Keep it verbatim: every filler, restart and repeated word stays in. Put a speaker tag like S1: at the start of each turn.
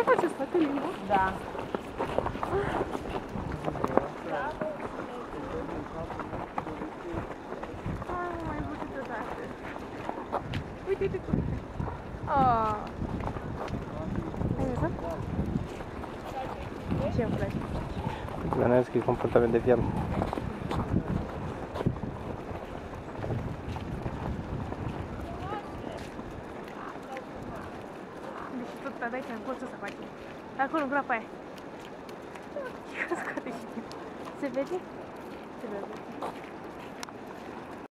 S1: face spatele, nu?
S2: Da.
S1: Ah, nu mai văzut odată. Uite, uite, uite. Ah. Ai văzut? Ce îmi place?
S3: Bănuiesc că e comportament de fiam.
S1: Deci tot pe aici, în colțul să face. Acolo, în groapa aia. Se vede? Se vede.